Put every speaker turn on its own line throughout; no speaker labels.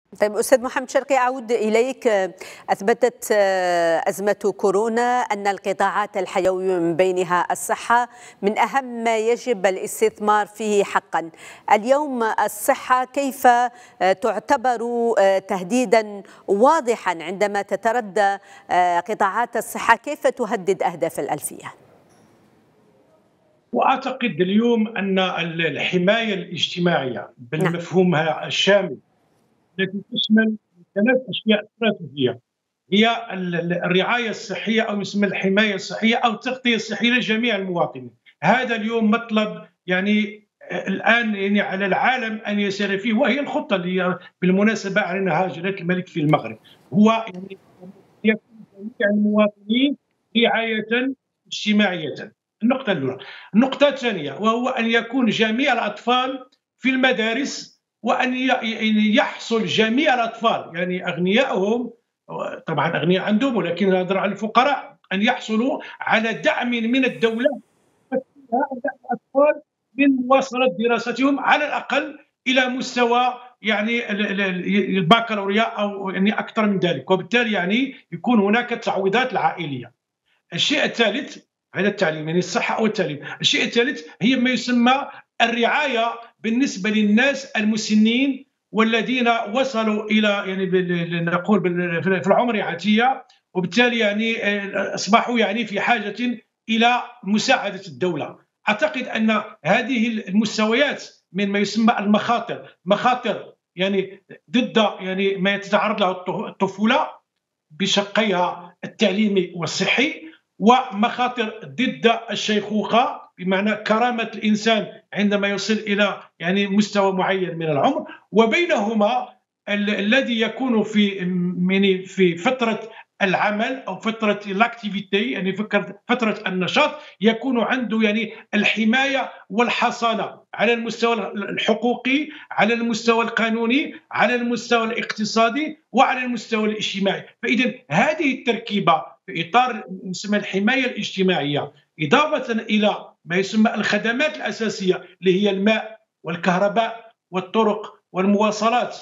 طيب أستاذ محمد شرقي، أعود إليك. أثبتت أزمة كورونا أن القطاعات الحيوية من بينها الصحة من أهم ما يجب الاستثمار فيه حقا. اليوم الصحة كيف تعتبر تهديدا واضحا عندما تتردى قطاعات الصحة؟ كيف تهدد أهداف الألفية؟
وأعتقد اليوم أن الحماية الاجتماعية
نعم.
بمفهومها الشامل التي تشمل ثلاث أشياء استراتيجية، هي الرعاية الصحية أو يسمى الحماية الصحية أو التغطية الصحية لجميع المواطنين. هذا اليوم مطلب الآن على العالم أن يسير فيه، وهي الخطة اللي بالمناسبة أعلنها جلالة الملك في المغرب، هو يكون جميع المواطنين رعاية اجتماعية. النقطة الأولى. النقطة الثانية وهو أن يكون جميع الأطفال في المدارس، وأن يحصل جميع الأطفال أغنياءهم، طبعا أغنياء عندهم ولكن نهضر على الفقراء، أن يحصلوا على دعم من الدولة الأطفال من مواصلة دراستهم على الأقل إلى مستوى البكالوريا أو أكثر من ذلك، وبالتالي يكون هناك تعويضات العائلية. الشيء الثالث هذا التعليم الصحة أو التعليم. الشيء الثالث هي ما يسمى الرعاية بالنسبة للناس المسنين والذين وصلوا إلى نقول في العمر عتية، وبالتالي أصبحوا في حاجة إلى مساعدة الدولة. أعتقد أن هذه المستويات من ما يسمى مخاطر ضد ما تتعرض له الطفولة بشقيها التعليمي والصحي، ومخاطر ضد الشيخوخة بمعنى كرامة الإنسان عندما يصل إلى مستوى معين من العمر، وبينهما الذي يكون في فترة العمل أو فترة الاكتيفيتي، فترة النشاط، يكون عنده الحماية والحصانة على المستوى الحقوقي، على المستوى القانوني، على المستوى الاقتصادي، وعلى المستوى الاجتماعي. فإذا هذه التركيبة في إطار يسمى الحماية الاجتماعية، إضافة إلى ما يسمى الخدمات الأساسية اللي هي الماء والكهرباء والطرق والمواصلات،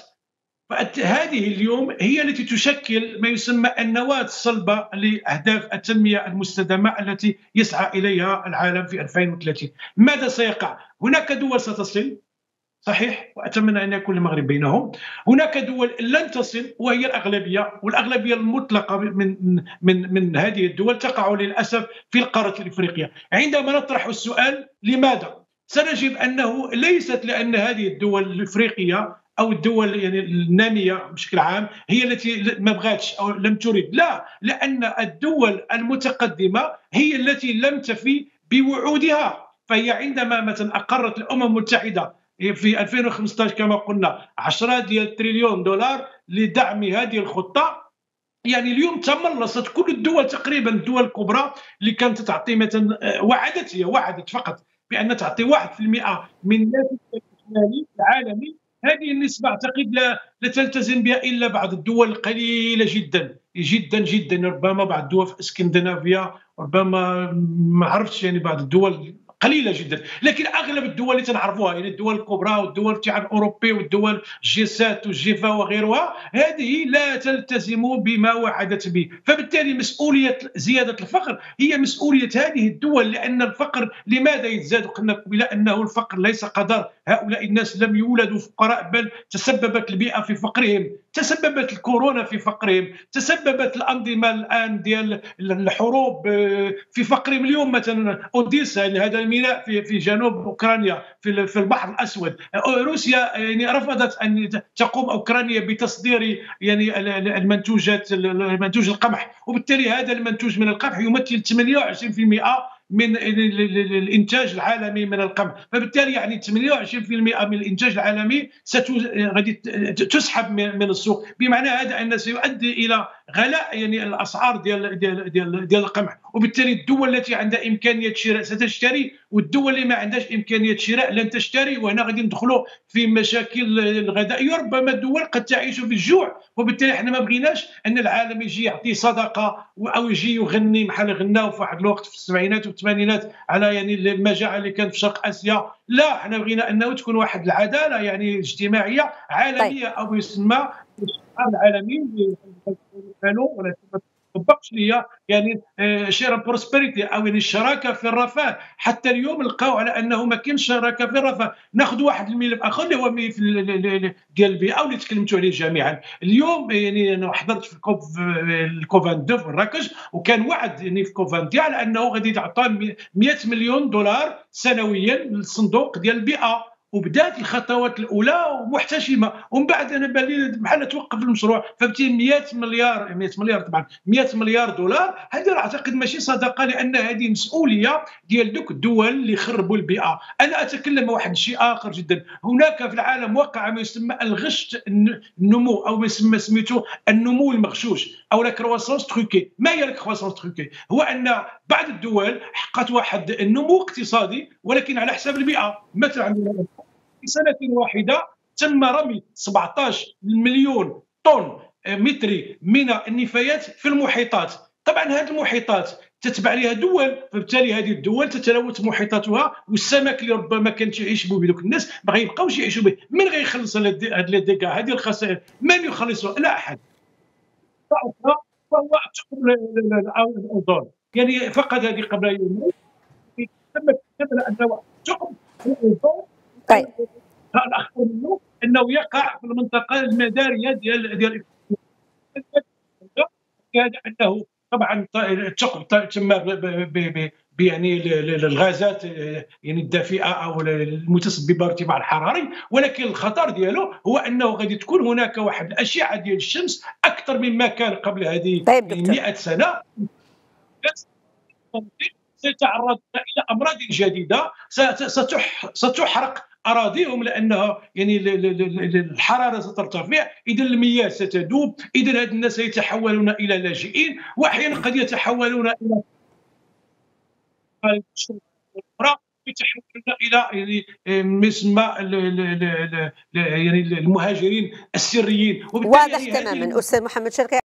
فهذه اليوم هي التي تشكل ما يسمى النواة الصلبة لأهداف التنمية المستدامة التي يسعى إليها العالم في 2030. ماذا سيقع؟ هناك دول ستصل، صحيح، وأتمنى أن يكون المغرب بينهم. هناك دول لن تصل وهي الأغلبية، والأغلبية المطلقة من هذه الدول تقع للأسف في القارة الإفريقية. عندما نطرح السؤال لماذا؟ سنجد أنه ليست لأن هذه الدول الإفريقية أو الدول النامية بشكل عام هي التي ما بغاتش أو لم تريد، لا، لأن الدول المتقدمة هي التي لم تفي بوعودها. فهي عندما مثلا أقرت الأمم المتحدة في 2015 كما قلنا 10 تريليون دولار لدعم هذه الخطة، اليوم تملصت كل الدول تقريبا، الدول الكبرى اللي كانت تعطي مثلا وعدت فقط بأن تعطي 1% من الناتج الإجمالي العالمي. هذه النسبة أعتقد لا تلتزم بها إلا بعض الدول القليلة جدا جدا جدا، ربما بعض الدول في اسكندنافيا، ربما ما عرفتش بعض الدول قليله جدا، لكن اغلب الدول اللي تنعرفوها الدول الكبرى والدول الاتحاد الاوروبي والدول جي 7 والجيفا وغيرها، هذه لا تلتزم بما وعدت به. فبالتالي مسؤوليه زياده الفقر هي مسؤوليه هذه الدول، لان الفقر لماذا يزداد؟ قلنا قبل انه الفقر ليس قدر هؤلاء الناس، لم يولدوا فقراء، بل تسببت البيئه في فقرهم، تسببت الكورونا في فقرهم، تسببت الانظمه الان ديال الحروب في فقرهم. اليوم مثلا اوديسا هذا الميناء في جنوب اوكرانيا في البحر الاسود، روسيا رفضت ان تقوم اوكرانيا بتصدير المنتوج القمح، وبالتالي هذا المنتوج من القمح يمثل 28% من الانتاج العالمي من القمح. فبالتالي 28% من الانتاج العالمي غادي تسحب من السوق، بمعنى هذا ان سيؤدي الى غلاء يعني الاسعار ديال القمح، وبالتالي الدول التي عندها امكانيه شراء ستشتري، والدول اللي ما عندهاش امكانيه شراء لن تشتري، وهنا غادي ندخلوا في مشاكل الغذائيه، ربما الدول قد تعيش في الجوع. وبالتالي احنا ما بغيناش ان العالم يجي يعطي صدقه او يجي يغني بحال غناو في واحد الوقت في السبعينات والثمانينات على يعني المجاعه اللي كانت في شرق اسيا. لا، احنا بغينا انه تكون واحد العداله يعني اجتماعيه عالميه،
طيب.
او يسمى الشعار العالمي قالوا ولا طبقش ليا يعني شير بروسبريتي، او يعني الشراكه في الرفاه. حتى اليوم لقاو على انه ما كاينش شراكه في الرفاه. ناخذ واحد الملف اخر اللي هو ملف ديال البيئه واللي تكلمتوا عليه جميعا اليوم. يعني انا حضرت في الكوب 22 في مراكش، وكان وعد يعني في كوب 22 على انه غادي تعطى 100 مليون دولار سنويا للصندوق ديال البيئه، وبدات الخطوات الاولى محتشمه، ومن بعد انا بالي بحال توقف المشروع. فبالتالي 100 مليار طبعا 100 مليار دولار، هذا اعتقد ماشي صدقه، لان هذه مسؤوليه ديال دوك الدول اللي خربوا البيئه. انا اتكلم واحد الشيء اخر جدا. هناك في العالم وقع ما يسمى الغش النمو، او ما يسمى سميتو النمو المغشوش او لا كرواسونس تروكي. ما هي الكرواسونس تروكي؟ هو ان بعض الدول حققت واحد النمو اقتصادي ولكن على حساب البيئه. مثلا في سنه واحده تم رمي 17 مليون طن متري من النفايات في المحيطات. طبعا هذه المحيطات تتبع لها دول، فبالتالي هذه الدول تتلوث محيطاتها، والسمك اللي ربما كانت يعيش به بذوك الناس ما غيبقاوش يعيشوا به. من غيخلص هذه الديكا، هذه الخسائر؟ من يخلصها؟ لا احد. وهو الاوزون يعني فقد هذه قبل يومين. تم اكتشاف ان ثقب الاوزون
طيب.
الاخطر منه انه يقع في المنطقه المداريه ديال انه طبعا الثقب تم يعني الغازات يعني الدافئه او المتسببه بارتفاع الحراري، ولكن الخطر ديالو هو انه غادي تكون هناك واحد الاشعه ديال الشمس اكثر مما كان قبل هذه
طيب دكتور.
100 سنه. سيتعرض الى امراض جديده، ستحرق اراضيهم لانها يعني الحراره سترتفع، اذا المياه ستذوب، اذا هاد الناس سيتحولون الى لاجئين، واحيانا قد يتحولون الى اخرى، يتحولون الى يعني ما يسمى يعني المهاجرين السريين.
واضح تماما استاذ محمد شرقي.